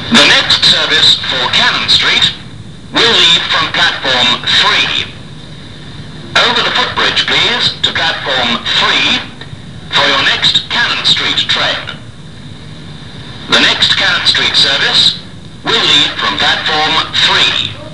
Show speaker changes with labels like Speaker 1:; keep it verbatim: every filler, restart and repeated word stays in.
Speaker 1: The next service for Cannon Street will leave from platform three. Over the footbridge, please, to platform three for your next Cannon Street train. The next Cannon Street service will leave from platform three.